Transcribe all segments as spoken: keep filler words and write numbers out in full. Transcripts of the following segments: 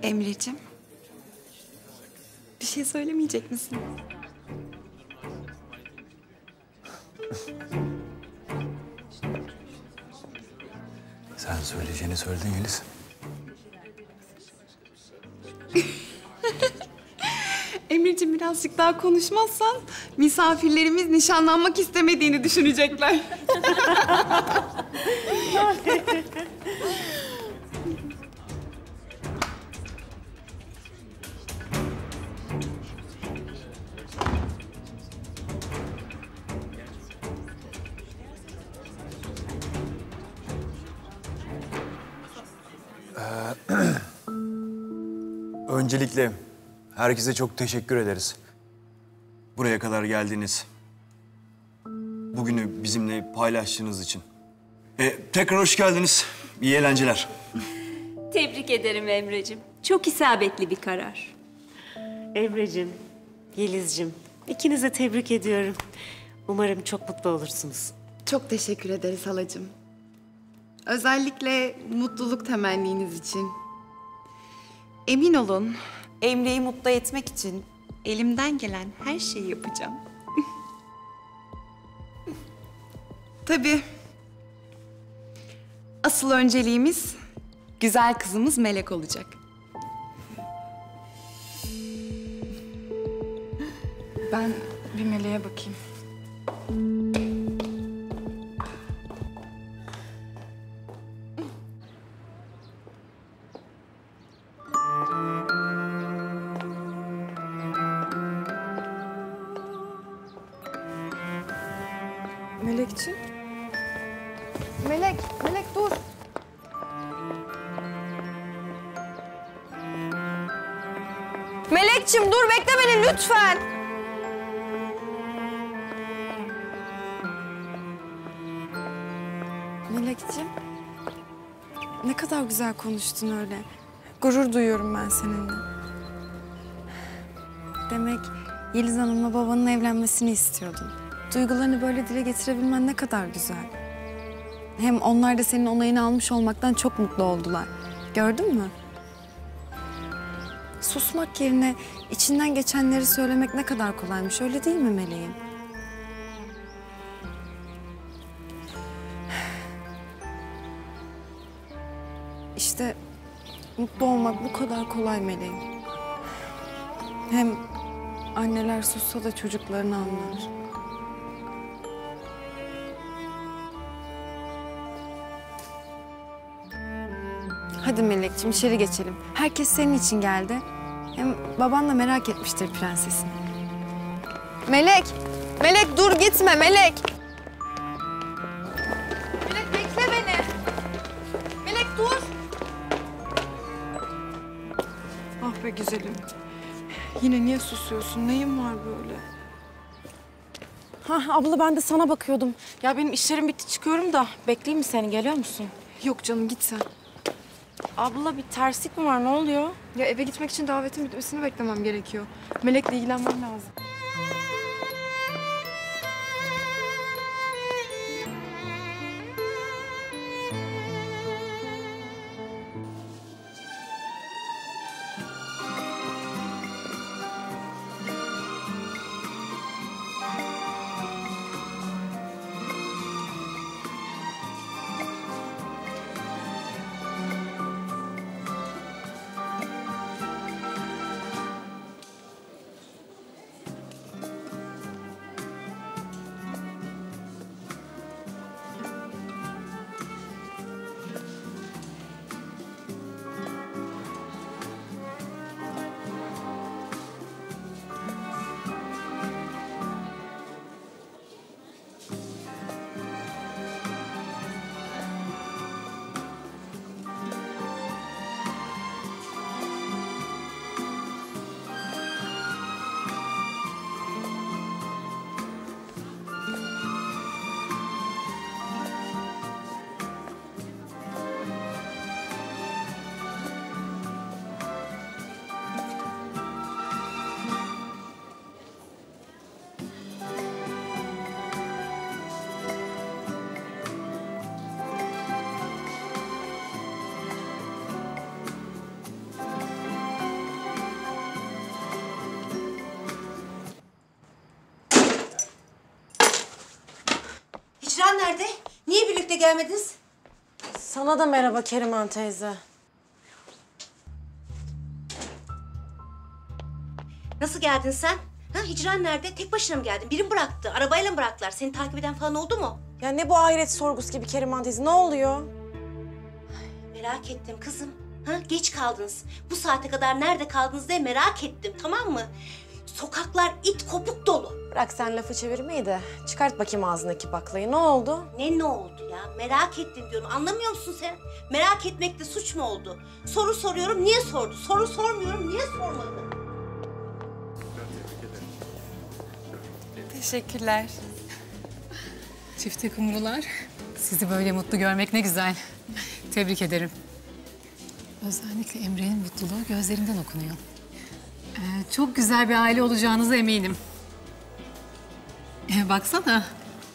Emre'cim, bir şey söylemeyecek misin? Sen söyleyeceğini söyledin Yeliz. Emre'cim birazcık daha konuşmazsan misafirlerimiz nişanlanmak istemediğini düşünecekler. Öncelikle herkese çok teşekkür ederiz. Buraya kadar geldiniz. Bugünü bizimle paylaştığınız için. Ee, tekrar hoş geldiniz. İyi eğlenceler. Tebrik ederim Emre'cim. Çok isabetli bir karar. Emre'cim, Yeliz'cim, ikinize tebrik ediyorum. Umarım çok mutlu olursunuz. Çok teşekkür ederiz halacığım. Özellikle mutluluk temenniniz için. Emin olun, Emre'yi mutlu etmek için elimden gelen her şeyi yapacağım. Tabii. Asıl önceliğimiz güzel kızımız Melek olacak. Ben bir Melek'e bakayım. Melekciğim. Melek, Melek dur. Melekciğim dur, bekle beni lütfen. Melekciğim. Ne kadar güzel konuştun öyle. Gurur duyuyorum ben seninle. Demek Yeliz Hanım'la babanın evlenmesini istiyordun. Duygularını böyle dile getirebilmen ne kadar güzel. Hem onlar da senin onayını almış olmaktan çok mutlu oldular. Gördün mü? Susmak yerine içinden geçenleri söylemek ne kadar kolaymış, öyle değil mi Meleğim? İşte mutlu olmak bu kadar kolay Meleğim. Hem anneler sussa da çocuklarını anlar. Hadi Melekciğim içeri geçelim. Herkes senin için geldi. Hem baban da merak etmiştir prensesini. Melek! Melek dur gitme Melek! Melek bekle beni! Melek dur! Ah be güzelim. Yine niye susuyorsun? Neyin var böyle? Hah abla ben de sana bakıyordum. Ya benim işlerim bitti çıkıyorum da bekleyeyim mi seni, geliyor musun? Yok canım git sen. Abla bir terslik mi var, ne oluyor? Ya eve gitmek için davetin bitmesini beklemem gerekiyor. Melek'le ilgilenmem lazım. Niye birlikte gelmediniz? Sana da merhaba Keriman teyze. Nasıl geldin sen? Ha, Hicran nerede? Tek başına mı geldin? Biri mi bıraktı? Arabayla mı bıraktılar? Seni takip eden falan oldu mu? Ya ne bu ahiret sorgusu gibi Keriman teyze, ne oluyor? Merak ettim kızım. Ha, geç kaldınız. Bu saate kadar nerede kaldınız diye merak ettim, tamam mı? Sokaklar it kopuk dolu. Bırak sen lafı çevirmeyi de çıkart bakayım ağzındaki baklayı. Ne oldu? Ne ne oldu ya? Merak ettim diyorum. Anlamıyor musun sen? Merak etmek de suç mu oldu? Soru soruyorum, niye sordu? Soru sormuyorum, niye sormadı? Teşekkürler. Çifte kumrular. Sizi böyle mutlu görmek ne güzel. Tebrik ederim. Özellikle Emre'nin mutluluğu gözlerinden okunuyor. Ee, çok güzel bir aile olacağınıza eminim. Ee, baksana.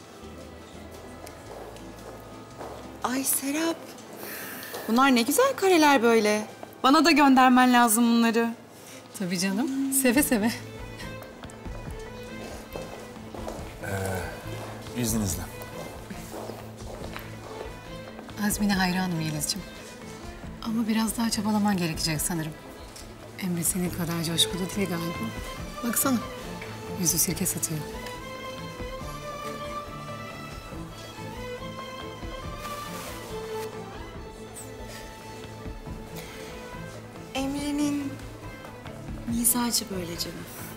Ay Serap. Bunlar ne güzel kareler böyle. Bana da göndermen lazım bunları. Tabii canım. Seve seve. İzninizle. Azmine hayranım Yelizciğim. Ama biraz daha çabalaman gerekecek sanırım. Emre senin kadar coşkulu değil galiba. Baksana. Yüzü sirke satıyor. Emre'nin mizacı böyle canım.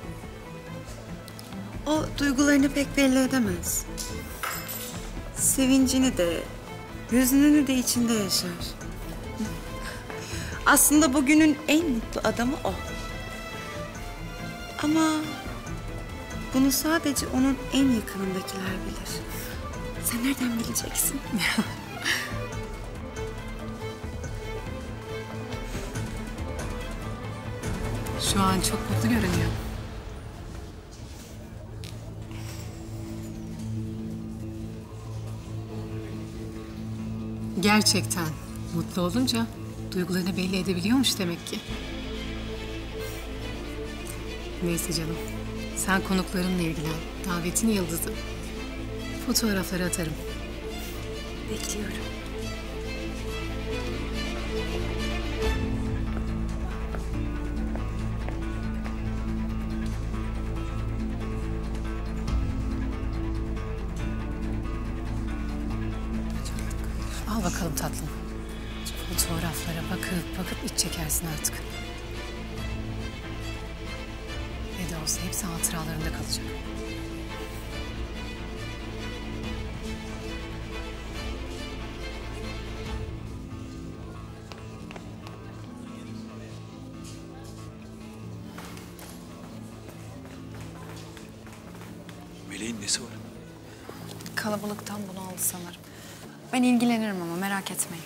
O duygularını pek belli edemez. Sevincini de, hüznünü de içinde yaşar. Aslında bugünün en mutlu adamı o. Ama bunu sadece onun en yakınındakiler bilir. Sen nereden bileceksin? Şu an çok mutlu görünüyor. Gerçekten mutlu olunca duygularını belli edebiliyormuş demek ki. Neyse canım, sen konuklarınla ilgilen. Davetin yıldızı. Fotoğrafları atarım. Bekliyorum. Al bakalım tatlım. Fotoğraflara bakıp bakıp iç çekersin artık. Ne de olsa hepsi hatıralarında kalacak. Meleğin nesi var? Kalabalıktan bunu aldı sanırım. Ben ilgilenirim ama merak etmeyin.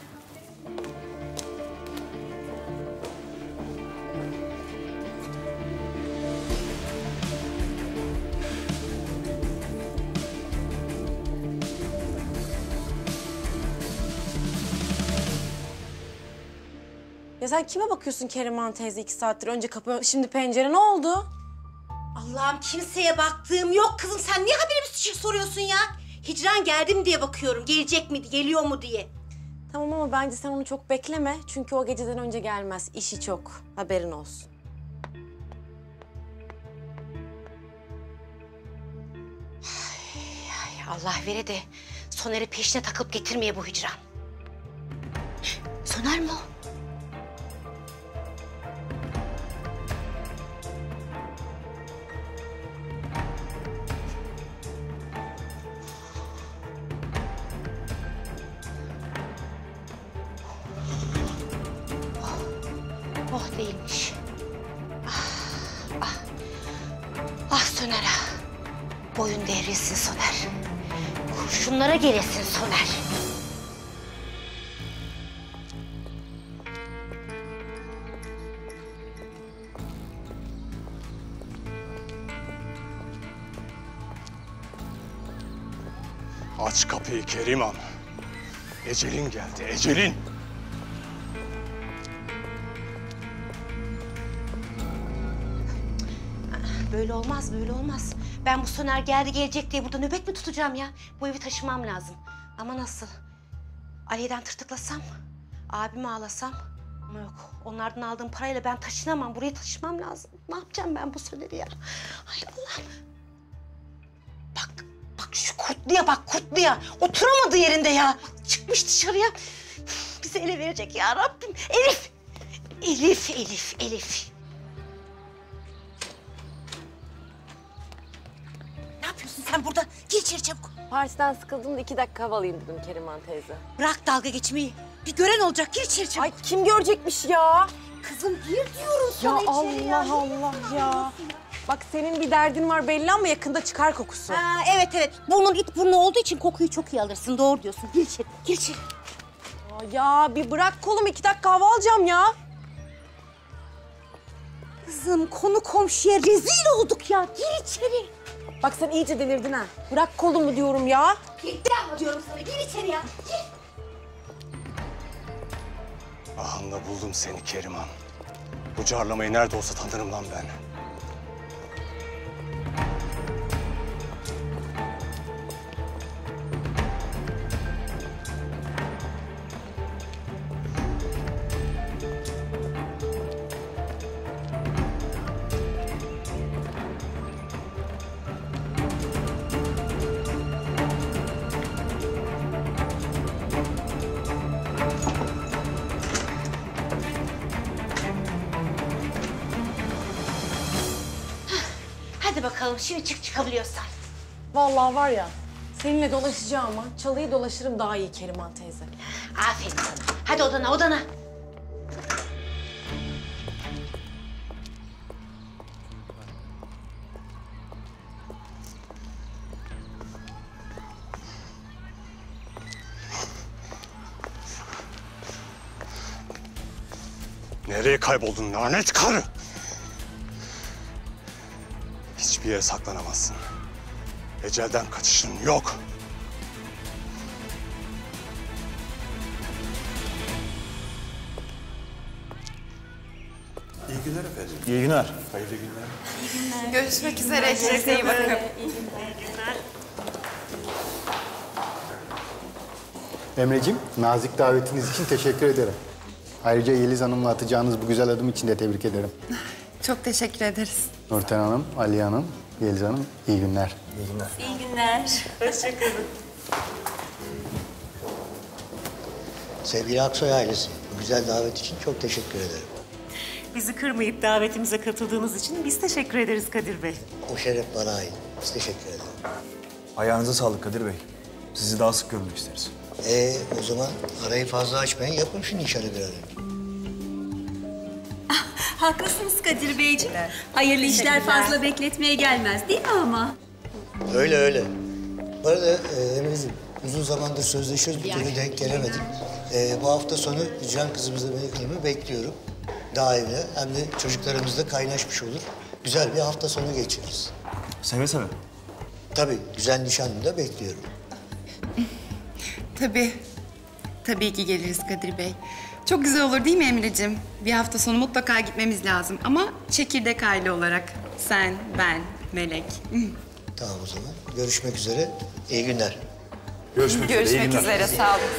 Ya sen kime bakıyorsun Keriman teyze iki saattir? Önce kapı, şimdi pencere, ne oldu? Allah'ım kimseye baktığım yok kızım. Sen niye haberi bir şey soruyorsun ya? Hicran geldim diye bakıyorum. Gelecek mi, geliyor mu diye. Tamam ama bence sen onu çok bekleme. Çünkü o geceden önce gelmez. İşi çok. Haberin olsun. Ay Allah vere de Soner'i peşine takıp getirmeye bu Hicran. Soner mi o? Oh değilmiş. Ah, ah. Ah Soner ah. Boyun devrilsin Soner. Kurşunlara gelesin Soner. Aç kapıyı Keriman. Ecelin geldi, ecelin. Böyle olmaz, böyle olmaz. Ben bu Soner geldi gelecek diye burada nöbet mi tutacağım ya? Bu evi taşımam lazım. Ama nasıl? Aliye'den tırtıklasam, abimi ağlasam. Ama yok, onlardan aldığım parayla ben taşınamam. Burayı taşımam lazım. Ne yapacağım ben bu Soner'i ya? Hay Allah. Bak, bak şu kurtluya bak, kurtluya. Oturamadı yerinde ya. Çıkmış dışarıya. Bizi ele verecek ya Rabbim. Elif! Elif, Elif, Elif. Ne yapıyorsun sen burada? Gir içeri çabuk. Partiden sıkıldım da iki dakika hava alayım dedim Keriman teyze. Bırak dalga geçmeyi. Bir gören olacak. Gir içeri çabuk. Ay kim görecekmiş ya? Kızım gir diyorum Ya sana içeri Allah Allah ya. Bak senin bir derdin var belli ama yakında çıkar kokusu. Ha, evet evet. Burnun it burnu olduğu için kokuyu çok iyi alırsın. Doğru diyorsun. Gir içeri. Gir içeri. Ya bir bırak kolumu iki dakika hava alacağım ya. Kızım konu komşuya rezil olduk ya. Gir içeri. Bak sen iyice delirdin ha. Bırak kolumu diyorum ya. Gitti ama diyorum sana. Gir içeri ya. Gir. Ahanda buldum seni Keriman. Bu carlamayı nerede olsa tanırım lan ben. Hadi bakalım şimdi çık çıkabiliyorsan. Vallahi var ya seninle dolaşacağım ama çalıyı dolaşırım daha iyi Keriman teyze. Aferin sana. Hadi odana odana. Nereye kayboldun lanet karı? Hiçbir yere saklanamazsın. Ecelden kaçışın yok. İyi günler efendim. İyi günler. Hayırlı günler. Görüşmek üzere. Kendinize iyi bakın. Emreciğim, nazik davetiniz için teşekkür ederim. Ayrıca Yeliz Hanım'la atacağınız bu güzel adım için de tebrik ederim. Çok teşekkür ederiz. Nurten Hanım, Aliye Hanım, Yeliz Hanım, iyi günler. İyi günler. İyi günler. Sevgili Aksoy ailesi, bu güzel davet için çok teşekkür ederim. Bizi kırmayıp davetimize katıldığınız için biz teşekkür ederiz Kadir Bey. O şeref bana ait. Biz teşekkür ederim. Ayağınıza sağlık Kadir Bey. Sizi daha sık görmek isteriz. Ee, o zaman arayı fazla açmayın. Yapın şu nişanı bir an önce. Haklısınız Kadir Beyciğim. Hayırlı işler fazla bekletmeye gelmez değil mi ama? Öyle öyle. Bu arada e, Emre'ciğim, uzun zamandır sözleşiyoruz. Bir türlü denk gelemedik. E, bu hafta sonu Can kızımızla Melek Hanım'ı bekliyorum. Daha evine. Hem de çocuklarımız da kaynaşmış olur. Güzel bir hafta sonu geçiririz. Seve seve. Tabii, güzel nişanlımı da bekliyorum. Tabii. Tabii ki geliriz Kadir Bey. Çok güzel olur değil mi Emre'cim? Bir hafta sonu mutlaka gitmemiz lazım ama çekirdek aile olarak. Sen, ben, Melek. Tamam o zaman. Görüşmek üzere. İyi günler. Görüşmek, Görüşmek üzere. İyi günler. üzere. Sağ olun.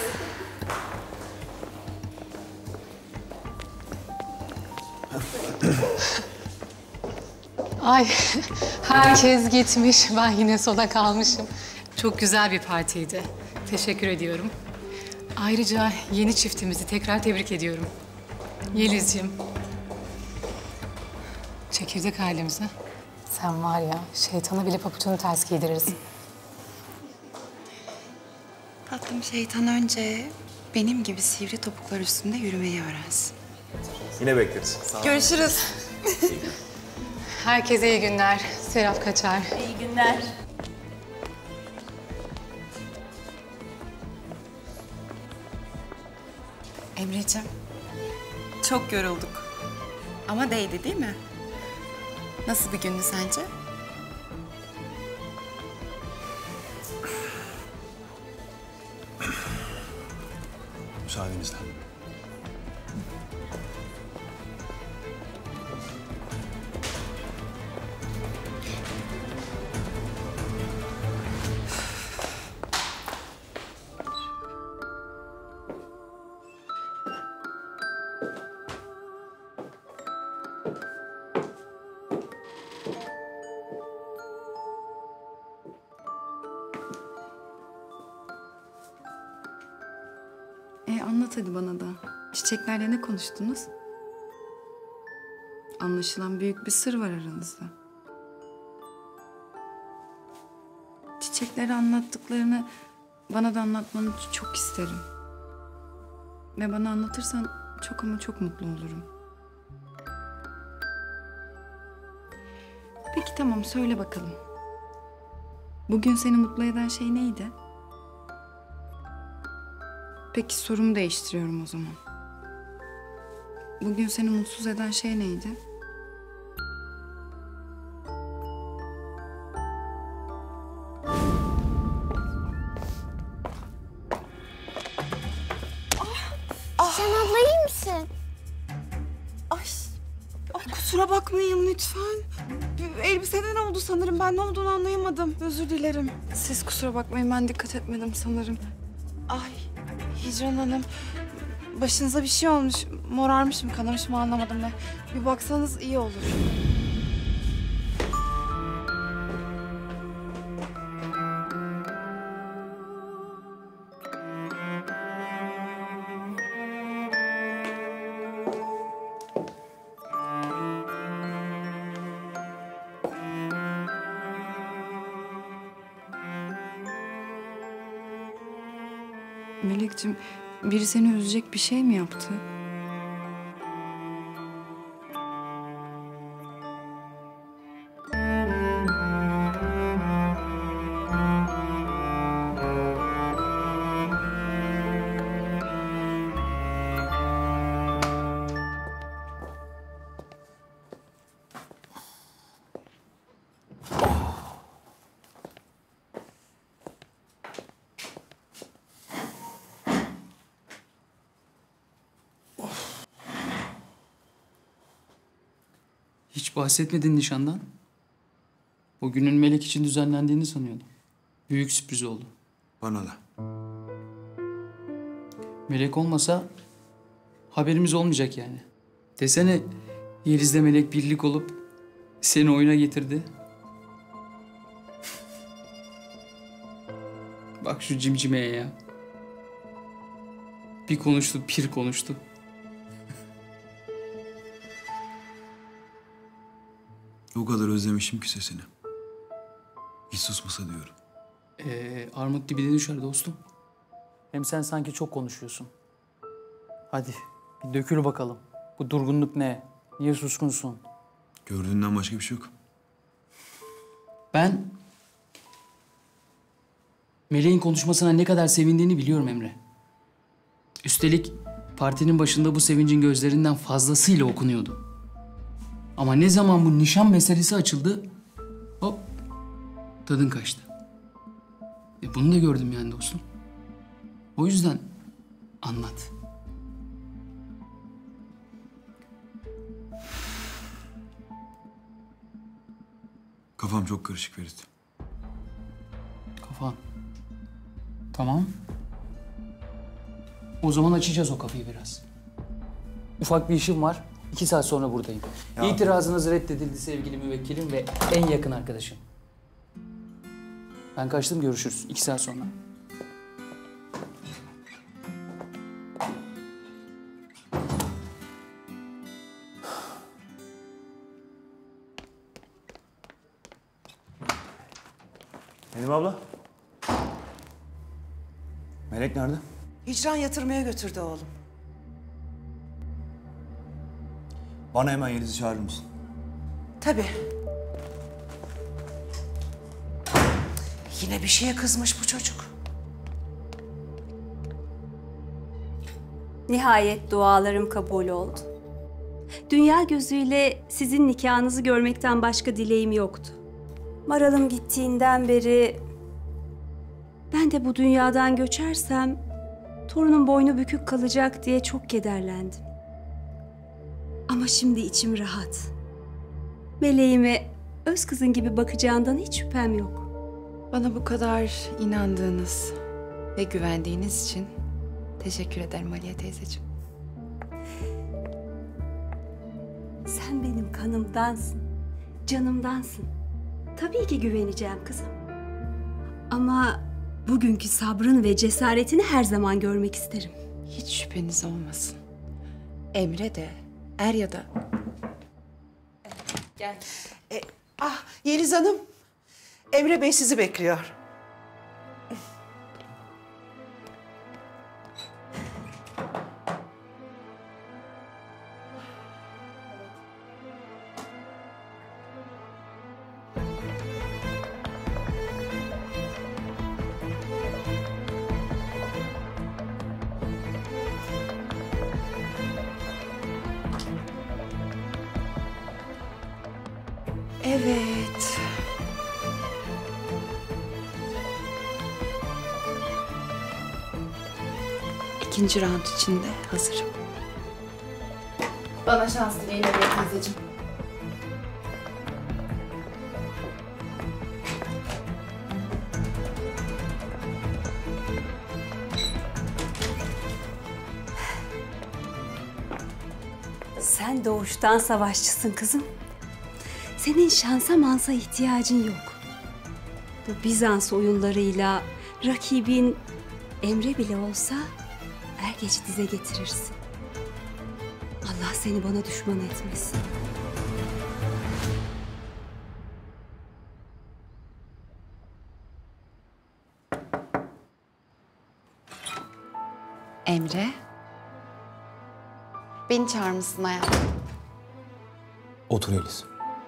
Ay herkes gitmiş. Ben yine sona kalmışım. Çok güzel bir partiydi. Teşekkür ediyorum. Ayrıca yeni çiftimizi tekrar tebrik ediyorum. Yelizciğim. Çekirdek ailemize. Sen var ya şeytana bile papucunu ters giydirirsin. Tatlım şeytan önce benim gibi sivri topuklar üstünde yürümeyi öğrensin. Yine bekleriz. Sağ olun. Görüşürüz. Herkese iyi günler. Serap kaçar. İyi günler. Emre'cim, çok yorulduk. Ama değdi değil mi? Nasıl bir gündü sence? Müsaadenizle. sordu bana da. Çiçeklerle ne konuştunuz? Anlaşılan büyük bir sır var aranızda. Çiçekleri anlattıklarını bana da anlatmanı çok isterim. Ve bana anlatırsan çok ama çok mutlu olurum. Peki tamam, söyle bakalım. Bugün seni mutlu eden şey neydi? Peki sorumu değiştiriyorum o zaman. Bugün seni mutsuz eden şey neydi? Sen abla iyi misin? Ay, ay kusura bakmayın lütfen. Elbiseden oldu sanırım. Ben ne olduğunu anlayamadım. Özür dilerim. Siz kusura bakmayın, ben dikkat etmedim sanırım. Ay Hicran Hanım. Başınıza bir şey olmuş. Morarmış mı, kanamış mı anlamadım ben. Bir baksanız iyi olur. Melekciğim, biri seni üzecek bir şey mi yaptı? Hiç bahsetmedin nişandan. O günün Melek için düzenlendiğini sanıyordum. Büyük sürpriz oldu. Bana da. Melek olmasa haberimiz olmayacak yani. Desene Yeliz'le Melek birlik olup seni oyuna getirdi. Bak şu cimcimeye ya. Bir konuştu, pir konuştu. O kadar özlemişim ki sesini. Hiç susmasa diyorum. Ee, armut dibine düşer dostum. Hem sen sanki çok konuşuyorsun. Hadi bir dökül bakalım. Bu durgunluk ne? Niye suskunsun? Gördüğünden başka bir şey yok. Ben Meleğin konuşmasına ne kadar sevindiğini biliyorum Emre. Üstelik partinin başında bu sevincin gözlerinden fazlasıyla okunuyordu. Ama ne zaman bu nişan meselesi açıldı, hop tadın kaçtı. E bunu da gördüm yani dostum. O yüzden anlat. Kafam çok karışık Ferit. Kafan. Tamam. O zaman açacağız o kafayı biraz. Ufak bir işim var. İki saat sonra buradayım. Ya. İtirazınız reddedildi sevgili müvekkilim ve en yakın arkadaşım. Ben kaçtım, görüşürüz. İki saat sonra. Benim abla. Melek nerede? Hicran yatırmaya götürdü oğlum. Bana hemen Yeliz'i çağırır mısın? Tabii. Yine bir şeye kızmış bu çocuk. Nihayet dualarım kabul oldu. Dünya gözüyle sizin nikahınızı görmekten başka dileğim yoktu. Maral'ım gittiğinden beri ben de bu dünyadan göçersem torunun boynu bükük kalacak diye çok kederlendim. Ama şimdi içim rahat. Meleğime öz kızın gibi bakacağından hiç şüphem yok. Bana bu kadar inandığınız ve güvendiğiniz için teşekkür ederim Aliye teyzeciğim. Sen benim kanımdansın, canımdansın. Tabii ki güveneceğim kızım. Ama bugünkü sabrını ve cesaretini her zaman görmek isterim. Hiç şüpheniz olmasın. Emre de, er ya da... Gel. E, ah Yeliz Hanım. Emre Bey sizi bekliyor. Evet. İkinci round için de hazırım. Bana şans dileyin Emre teyzeciğim. Sen doğuştan savaşçısın kızım. Senin şansa mansa ihtiyacın yok. Bu Bizans oyunlarıyla rakibin Emre bile olsa er geç dize getirirsin. Allah seni bana düşman etmesin. Emre. Beni çağırmışsın hayatım. Otur Yeliz.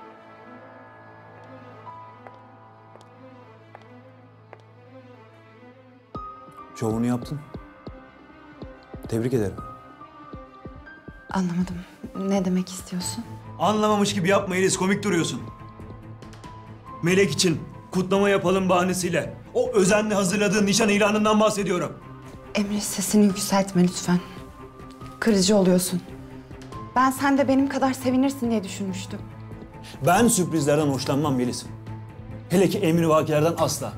Şovunu yaptın. Tebrik ederim. Anlamadım. Ne demek istiyorsun? Anlamamış gibi yapma Yeliz, komik duruyorsun. Melek için kutlama yapalım bahanesiyle o özenle hazırladığın nişan ilanından bahsediyorum. Emre sesini yükseltme lütfen. Kırıcı oluyorsun. Ben sen de benim kadar sevinirsin diye düşünmüştüm. Ben sürprizlerden hoşlanmam Yeliz. Hele ki emrivakilerden asla.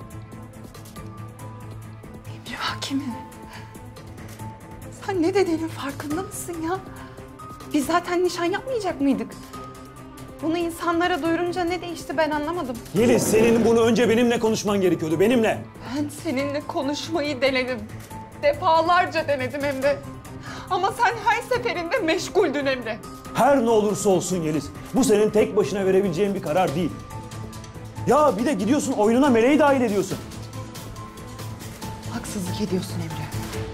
Emrivaki mi? Sen ne dediğinin farkında mısın ya? Biz zaten nişan yapmayacak mıydık? Bunu insanlara duyurunca ne değişti ben anlamadım. Yeliz, senin bunu önce benimle konuşman gerekiyordu, benimle. Ben seninle konuşmayı denedim. Defalarca denedim Emre. Ama sen her seferinde meşguldün Emre. Her ne olursa olsun Yeliz, bu senin tek başına verebileceğin bir karar değil. Ya bir de gidiyorsun oyununa Meleği dahil ediyorsun. Haksızlık ediyorsun Emre.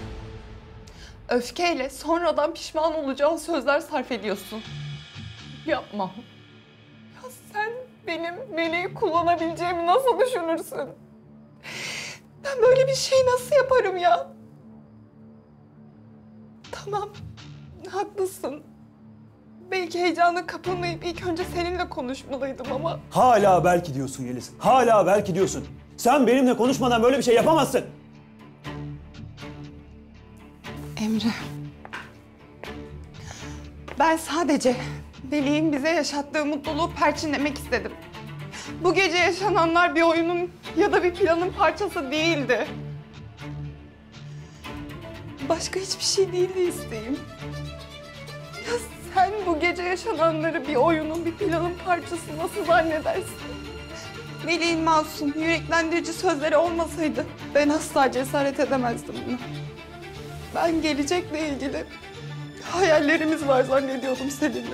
Öfkeyle sonradan pişman olacağın sözler sarf ediyorsun. Yapma. Ya sen benim Meleği kullanabileceğimi nasıl düşünürsün? Ben böyle bir şey nasıl yaparım ya? Tamam, haklısın. Belki heyecana kapılmayıp ilk önce seninle konuşmalıydım ama... Hala belki diyorsun Yeliz, hala belki diyorsun. Sen benimle konuşmadan böyle bir şey yapamazsın. Emre, ben sadece Melek'in bize yaşattığı mutluluğu perçinlemek istedim. Bu gece yaşananlar bir oyunun ya da bir planın parçası değildi. Başka hiçbir şey değildi isteğim. Ya sen bu gece yaşananları bir oyunun, bir planın parçası nasıl zannedersin? Melek'in masum, yüreklendirici sözleri olmasaydı ben asla cesaret edemezdim buna. Ben gelecekle ilgili hayallerimiz var zannediyordum seninle.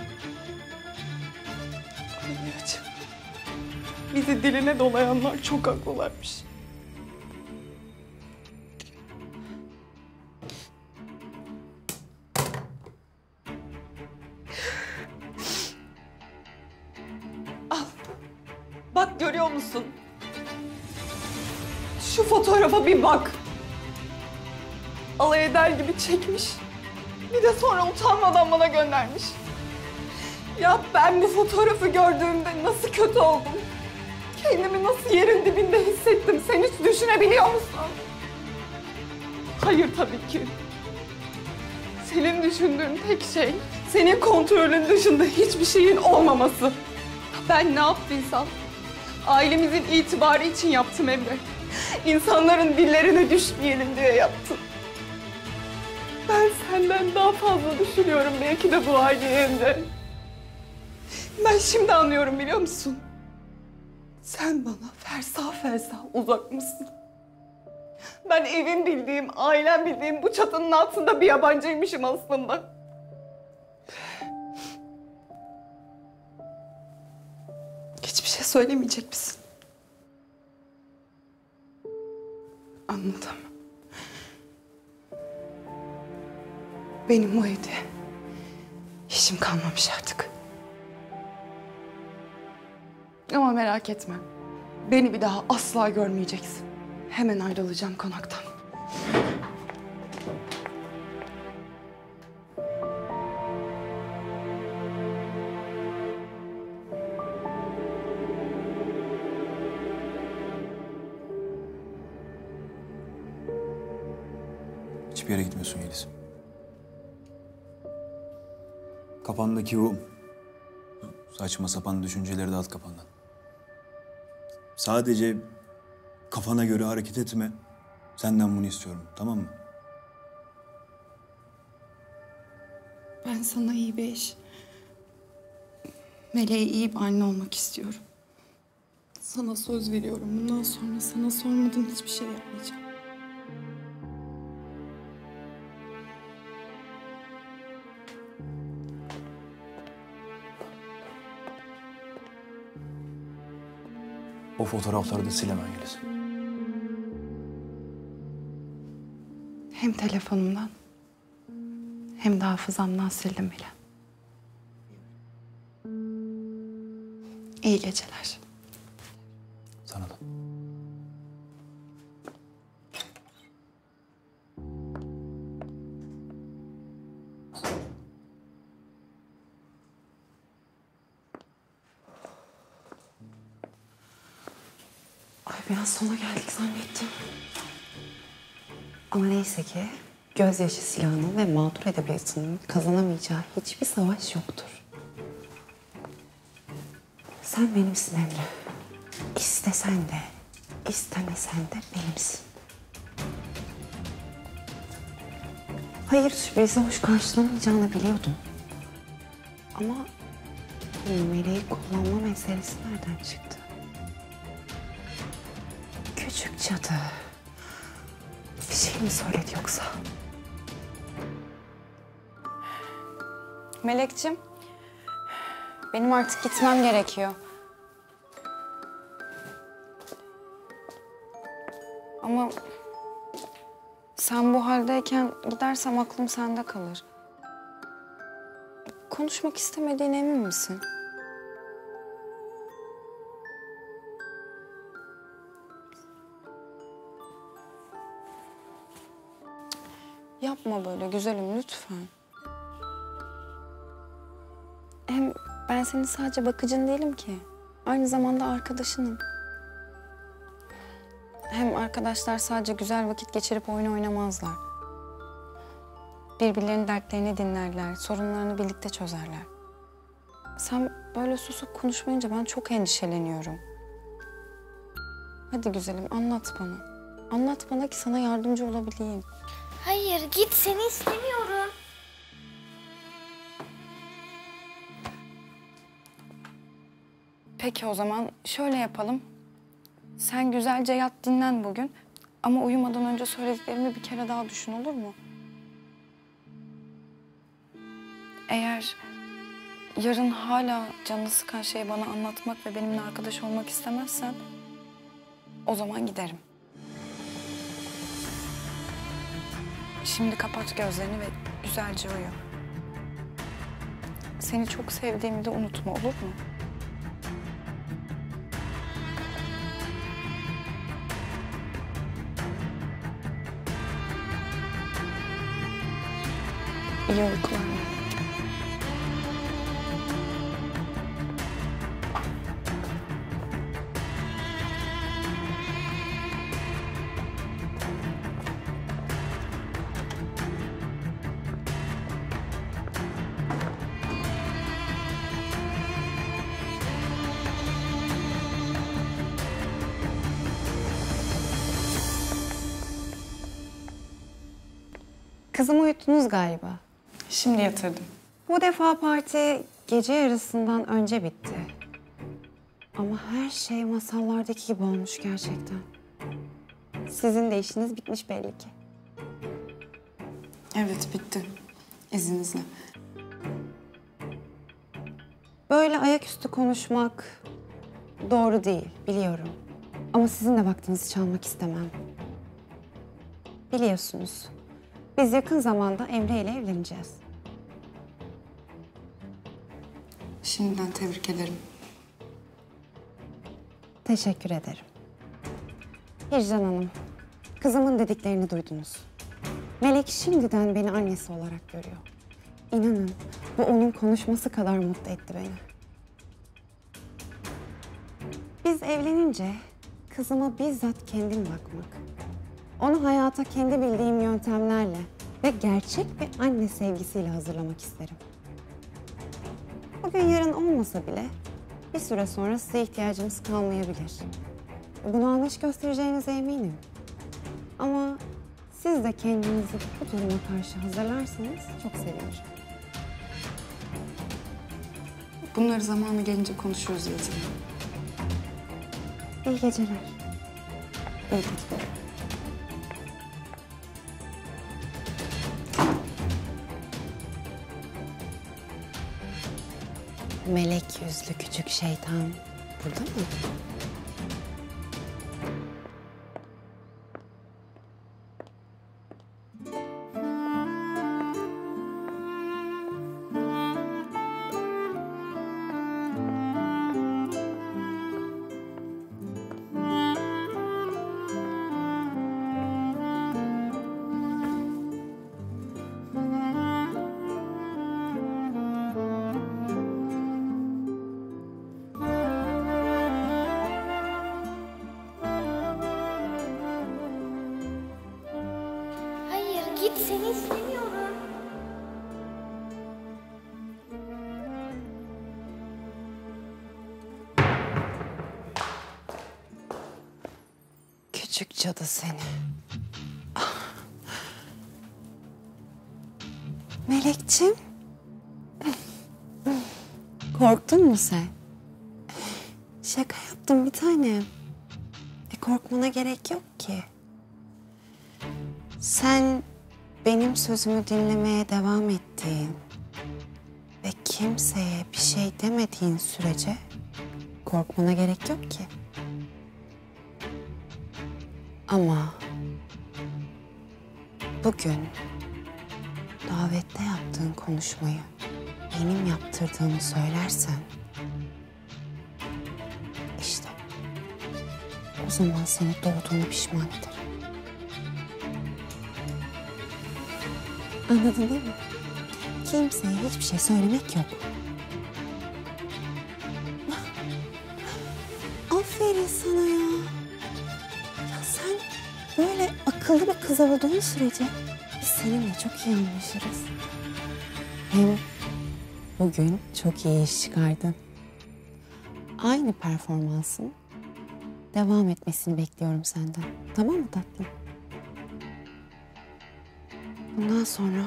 Anneciğim, bizi diline dolayanlar çok haklılarmış. Al, bak görüyor musun? Şu fotoğrafa bir bak. Alay eder gibi çekmiş. Bir de sonra utanmadan bana göndermiş. Ya ben bu fotoğrafı gördüğümde nasıl kötü oldum? Kendimi nasıl yerin dibinde hissettim? Sen hiç düşünebiliyor musun? Hayır tabii ki. Senin düşündüğün tek şey, senin kontrolün dışında hiçbir şeyin olmaması. Ben ne yaptıysam ailemizin itibarı için yaptım Emre. İnsanların dillerine düşmeyelim diye yaptım. Ben senden daha fazla düşünüyorum belki de bu aileye Emre. Ben şimdi anlıyorum biliyor musun? Sen bana fersah fersah uzak mısın? Ben evim bildiğim, ailem bildiğim bu çatının altında bir yabancıymışım aslında. Hiçbir şey söylemeyecek misin? Anladım. Benim bu evde işim kalmamış artık. Ama merak etme. Beni bir daha asla görmeyeceksin. Hemen ayrılacağım konaktan. Hiçbir yere gitmiyorsun Yeliz. Kafandaki o saçma sapan düşünceleri de at kafandan. Sadece kafana göre hareket etme. Senden bunu istiyorum, tamam mı? Ben sana iyi bir eş, Meleğe iyi bir anne olmak istiyorum. Sana söz veriyorum. Bundan sonra sana sormadan hiçbir şey yapmayacağım. O fotoğrafları da silemem Yeliz. Hem telefonumdan hem de hafızamdan sildim bile. İyi geceler. Sana da. Ay bir an sona geldik zannettim. Ama neyse ki gözyaşı silahının ve mağdur edebiyatının kazanamayacağı hiçbir savaş yoktur. Sen benimsin Emre. İstesen de, istemesen de benimsin. Hayır, sürprizi hoş karşılamayacağını biliyordum. Ama Meleği kullanma meselesi nereden çıktı? Küçük cadı bir şey mi söyledi yoksa? Melekciğim, benim artık gitmem gerekiyor. Ama sen bu haldeyken gidersem aklım sende kalır. Konuşmak istemediğine emin misin? Yapma böyle güzelim lütfen. Hem ben senin sadece bakıcın değilim ki. Aynı zamanda arkadaşınım. Hem arkadaşlar sadece güzel vakit geçirip oyun oynamazlar. Birbirlerinin dertlerini dinlerler, sorunlarını birlikte çözerler. Sen böyle susup konuşmayınca ben çok endişeleniyorum. Hadi güzelim anlat bana. Anlat bana ki sana yardımcı olabileyim. Hayır git, seni istemiyorum. Peki o zaman şöyle yapalım. Sen güzelce yat dinlen bugün. Ama uyumadan önce söylediklerimi bir kere daha düşün, olur mu? Eğer yarın hala canını sıkan şeyi bana anlatmak ve benimle arkadaş olmak istemezsen o zaman giderim. Şimdi kapat gözlerini ve güzelce uyu. Seni çok sevdiğimi de unutma, olur mu? İyi uykular. Kızımı uyuttunuz galiba. Şimdi yatırdım. Bu defa parti gece yarısından önce bitti. Ama her şey masallardaki gibi olmuş gerçekten. Sizin de işiniz bitmiş belli ki. Evet, bitti. İzninizle. Böyle ayaküstü konuşmak doğru değil, biliyorum. Ama sizin de vaktinizi çalmak istemem. Biliyorsunuz, biz yakın zamanda Emre ile evleneceğiz. Şimdiden tebrik ederim. Teşekkür ederim. Hicran Hanım, kızımın dediklerini duydunuz. Melek şimdiden beni annesi olarak görüyor. İnanın, bu onun konuşması kadar mutlu etti beni. Biz evlenince kızıma bizzat kendim bakmak, onu hayata kendi bildiğim yöntemlerle ve gerçek bir anne sevgisiyle hazırlamak isterim. Bugün yarın olmasa bile bir süre sonra size ihtiyacımız kalmayabilir. Bunu anlayış göstereceğinize eminim. Ama siz de kendinizi bu duruma karşı hazırlarsanız çok sevinirim. Bunları zamanı gelince konuşuruz Yeliz Hanım. İyi geceler. İyi geceler. Melek yüzlü küçük şeytan burada mı? Git, seni istemiyorum. Küçük cadı seni. Ah. Melekciğim. Korktun mu sen? Şaka yaptım bir tanem. E korkmana gerek yok ki. Sen benim sözümü dinlemeye devam ettiğin ve kimseye bir şey demediğin sürece korkmana gerek yok ki. Ama bugün davette yaptığın konuşmayı benim yaptırdığımı söylersen işte o zaman seni doğduğuna pişman ederim. Anladın değil mi? Kimseye hiçbir şey söylemek yok. Aferin sana ya. Ya sen böyle akıllı bir kız olduğun sürece biz seninle çok iyi anlaşırız. Hem bugün çok iyi iş çıkardın. Aynı performansın devam etmesini bekliyorum senden. Tamam mı tatlım? Bundan sonra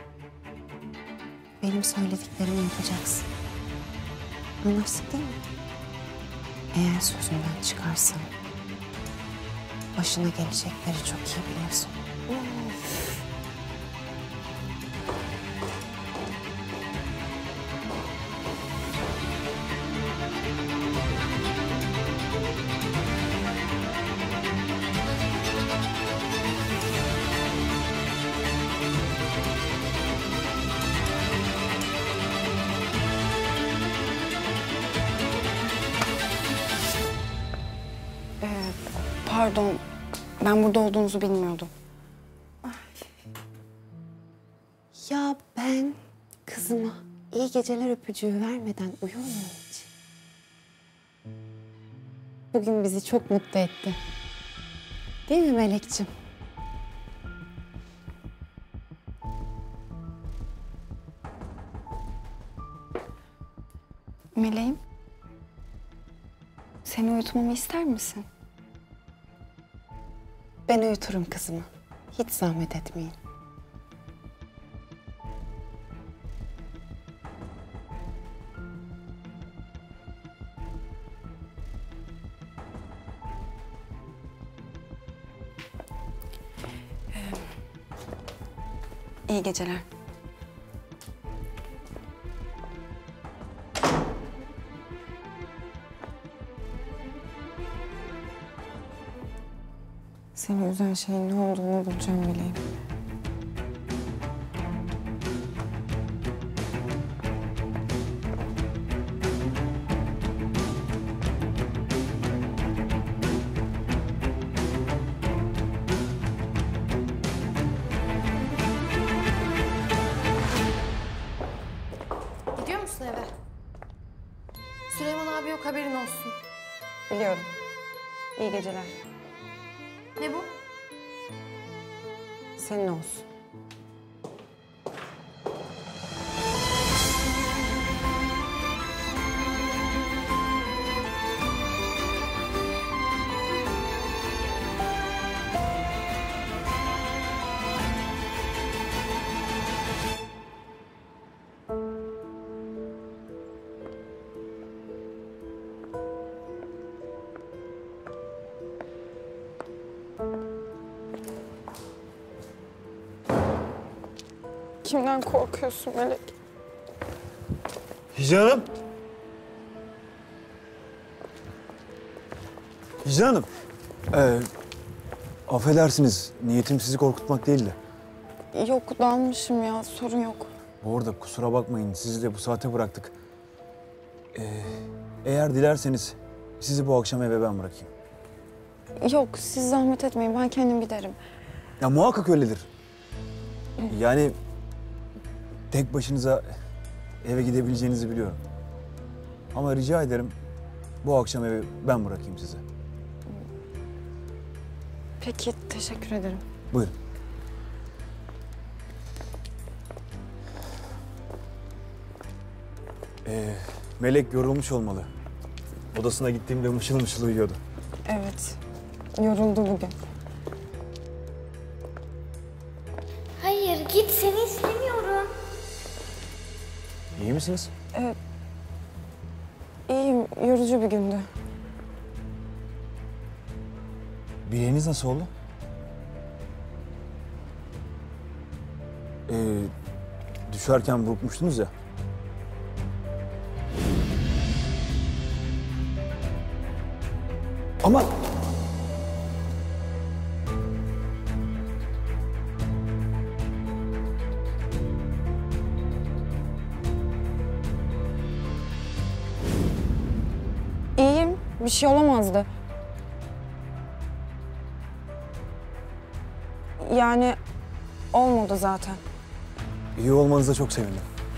benim söylediklerimi yapacaksın. Anlaştık değil mi? Eğer sözümden çıkarsam başına gelecekleri çok iyi biliyorsun. Of. Pardon, ben burada olduğunuzu bilmiyordum. Ya ben kızıma iyi geceler öpücüğü vermeden uyur muyum hiç? Bugün bizi çok mutlu etti. Değil mi Melekciğim? Meleğim, seni uyutmamı ister misin? Ben uyuturum kızımı. Hiç zahmet etmeyin. İyi geceler. Seni üzen şeyin ne olduğunu bulacağım Meleğim. Gidiyor musun eve? Süleyman abi yok, haberin olsun. Biliyorum. İyi geceler. Ne bu? Senin olsun. Kimden korkuyorsun Melek? Hicran Hanım. Hicran Hanım. Ee, affedersiniz, niyetim sizi korkutmak değildi. Yok, dalmışım ya, sorun yok. Bu arada kusura bakmayın, sizi de bu saate bıraktık. Ee, eğer dilerseniz sizi bu akşam eve ben bırakayım. Yok, siz zahmet etmeyin, ben kendim giderim. Ya muhakkak öyledir. Yani tek başınıza eve gidebileceğinizi biliyorum. Ama rica ederim bu akşam evi ben bırakayım size. Peki, teşekkür ederim. Buyurun. Ee, Melek yorulmuş olmalı. Odasına gittiğimde mışıl mışıl uyuyordu. Evet, yoruldu bugün. Hayır git, seni istemiyorum. İyi misiniz? Evet. İyiyim, yorucu bir gündü. Bileğiniz nasıl oldu? Ee, düşerken burkmuştunuz ya. Ama... İyiyim, bir şey olamazdı. Yani olmadı zaten. İyi olmanıza çok sevindim.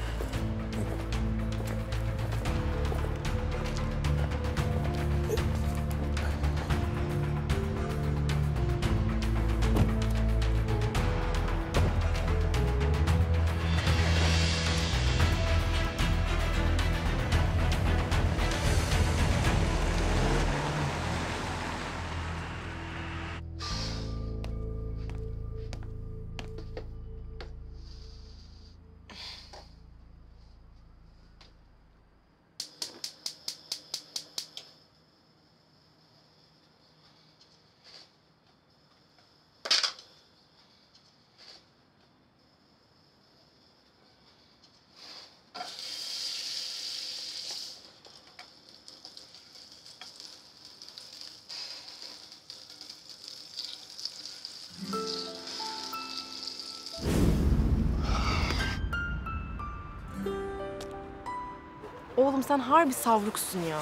Oğlum sen harbi savruksun ya.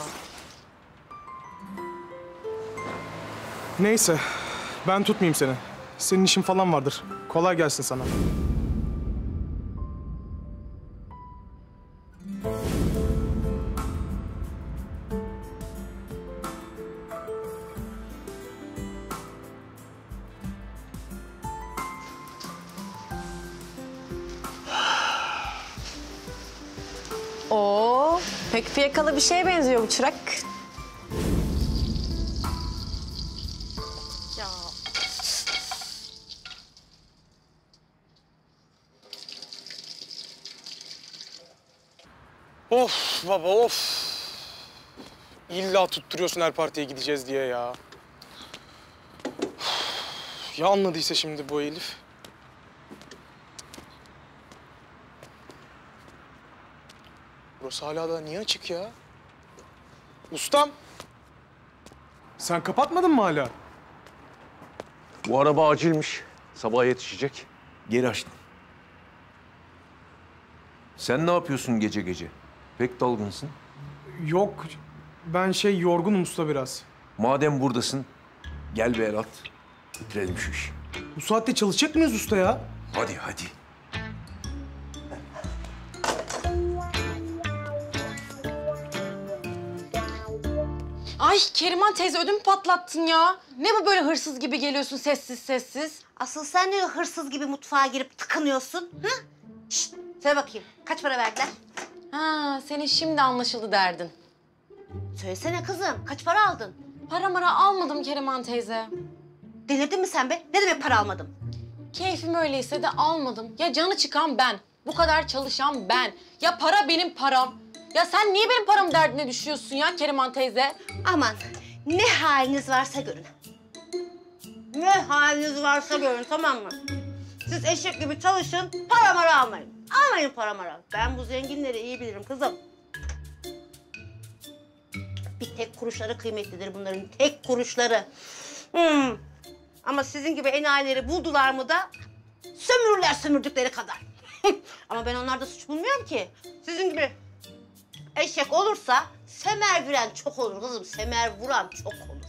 Neyse, ben tutmayayım seni. Senin işin falan vardır. Kolay gelsin sana. Oo, pek fiyakalı bir şeye benziyor bu çırak. Ya. Of baba of. İlla tutturuyorsun her partiye gideceğiz diye ya. Ya anladıysa şimdi bu Elif. Burası hala da niye açık ya? Ustam! Sen kapatmadın mı hala? Bu araba acilmiş. Sabah yetişecek. Geri açtım. Sen ne yapıyorsun gece gece? Pek dalgınsın. Yok, ben şey yorgunum usta biraz. Madem buradasın, gel bir el at. Bitirelim şu işi. Bu saatte çalışacak mıyız usta ya? Hadi hadi. Ay Keriman teyze ödümü patlattın ya. Ne bu böyle hırsız gibi geliyorsun sessiz sessiz? Asıl sen ne hırsız gibi mutfağa girip tıkınıyorsun? Hı? Şşt, söyle bakayım. Kaç para verdiler? Ha, senin şimdi anlaşıldı derdin. Söylesene kızım. Kaç para aldın? Para mara almadım Keriman teyze. Delirdin mi sen be? Ne demek para almadım? Keyfim öyleyse de almadım. Ya canı çıkan ben. Bu kadar çalışan ben. Ya para benim param. Ya sen niye benim paramın derdine düşüyorsun ya Keriman teyze? Aman ne haliniz varsa görün. Ne haliniz varsa görün, tamam mı? Siz eşek gibi çalışın, para mara almayın. Almayın para mara. Ben bu zenginleri iyi bilirim kızım. Bir tek kuruşları kıymetlidir bunların, tek kuruşları. Hmm. Ama sizin gibi enayileri buldular mı da sömürürler sömürdükleri kadar. Ama ben onlarda suç bulmuyorum ki. Sizin gibi eşek olursa semer vuran çok olur kızım. Semer vuran çok olur.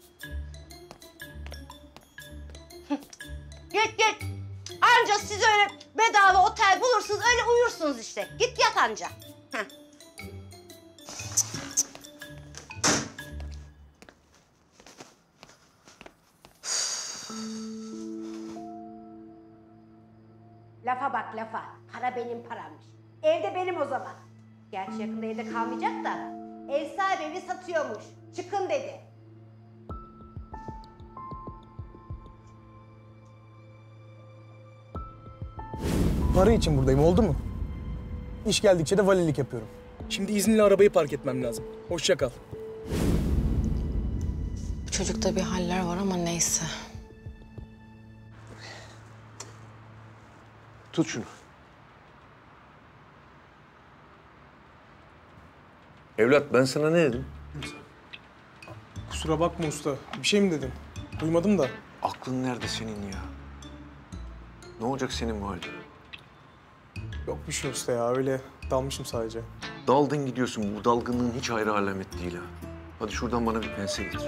Git git. Anca siz öyle bedava otel bulursunuz, öyle uyursunuz işte. Git yat anca. Heh. Lafa bak lafa. Para benim parammış. Evde benim o zaman. Gerçi yakında evde kalmayacak da. Ev sahibi evi satıyormuş. Çıkın dedi. Para için buradayım, oldu mu? İş geldikçe de valilik yapıyorum. Şimdi izinli arabayı park etmem lazım. Hoşça kal. Bu çocukta bir haller var ama neyse. Tut şunu. Evlat ben sana ne dedim? Kusura bakma usta. Bir şey mi dedin? Duymadım da. Aklın nerede senin ya? Ne olacak senin bu halin? Yok bir şey usta ya. Öyle dalmışım sadece. Daldın gidiyorsun. Bu dalgınlığın hiç ayrı alamet değil ha. Hadi şuradan bana bir pense getir.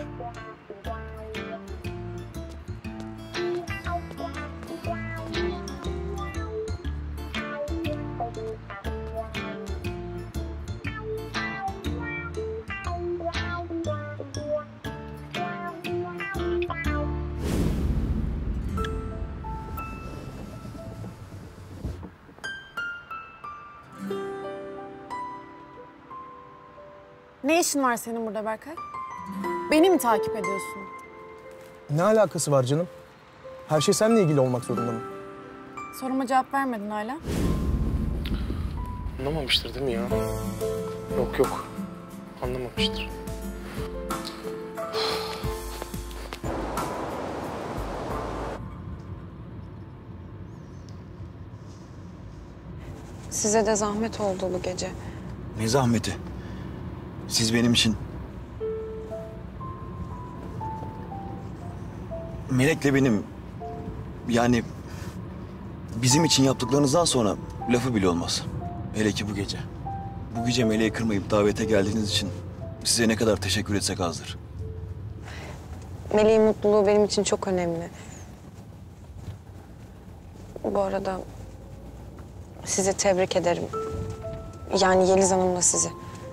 Ne işin var senin burada Berkay? Beni mi takip ediyorsun? Ne alakası var canım? Her şey seninle ilgili olmak zorunda mı? Soruma cevap vermedin hala. Anlamamıştır değil mi ya? Yok yok. Anlamamıştır. Size de zahmet oldu bu gece. Ne zahmeti? Siz benim için... Melek'le benim... Yani... Bizim için yaptıklarınızdan sonra lafı bile olmaz. Hele ki bu gece. Bu gece Melek'i kırmayıp davete geldiğiniz için size ne kadar teşekkür etsek azdır. Melek'in mutluluğu benim için çok önemli. Bu arada sizi tebrik ederim. Yani Yeliz Hanım'la sizi.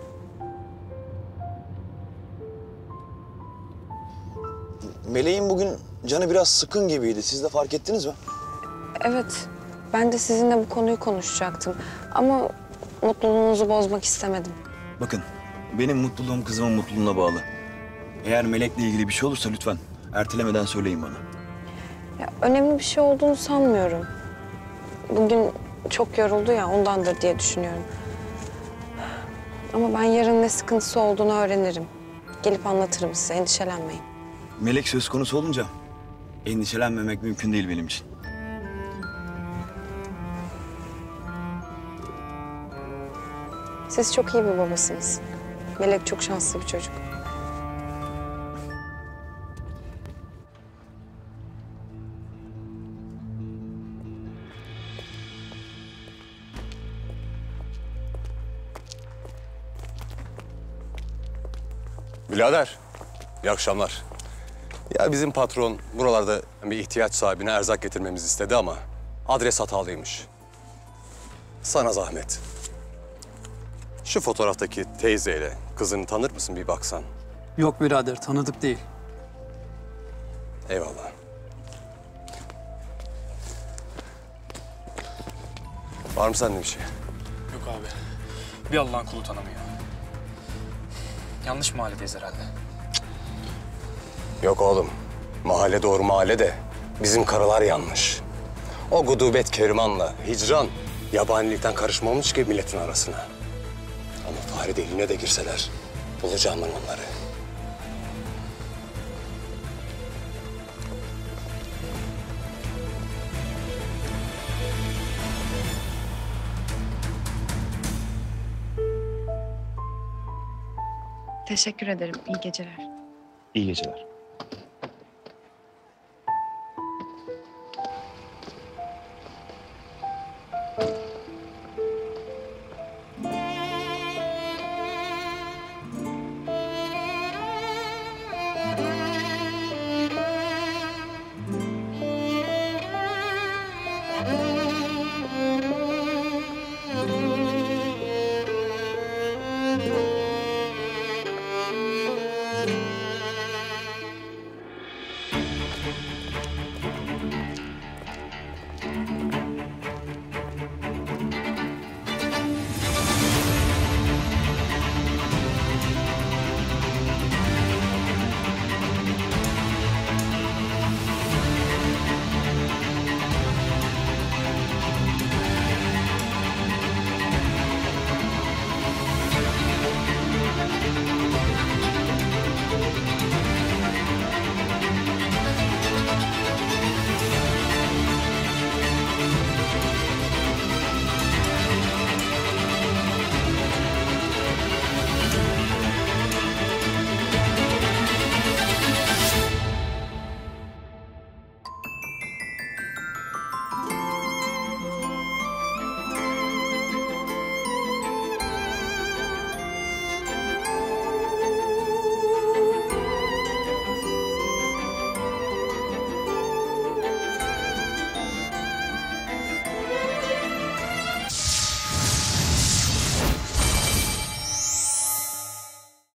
Melek'in bugün canı biraz sıkın gibiydi. Siz de fark ettiniz mi? Evet, ben de sizinle bu konuyu konuşacaktım. Ama mutluluğunuzu bozmak istemedim. Bakın, benim mutluluğum kızımın mutluluğuna bağlı. Eğer Melek'le ilgili bir şey olursa lütfen ertelemeden söyleyin bana. Ya, önemli bir şey olduğunu sanmıyorum. Bugün çok yoruldu ya, ondandır diye düşünüyorum. Ama ben yarın ne sıkıntısı olduğunu öğrenirim. Gelip anlatırım size, endişelenmeyin. Melek söz konusu olunca endişelenmemek mümkün değil benim için. Siz çok iyi bir babasınız. Melek çok şanslı bir çocuk. Birader, iyi akşamlar. Ya bizim patron buralarda bir ihtiyaç sahibine erzak getirmemizi istedi ama adres hatalıymış. Sana zahmet. Şu fotoğraftaki teyzeyle kızını tanır mısın bir baksan? Yok birader, tanıdık değil. Eyvallah. Var mı sende bir şey? Yok abi. Bir Allah'ın kulu tanımıyor. Yanlış mahalledeyiz herhalde. Yok oğlum. Mahalle doğru mahalle de bizim karılar yanlış. O gudubet Keriman'la hicran yabanilikten karışmamış ki milletin arasına. Ama fare deliğine de girseler bulacağım ben onları. Teşekkür ederim. İyi geceler. İyi geceler.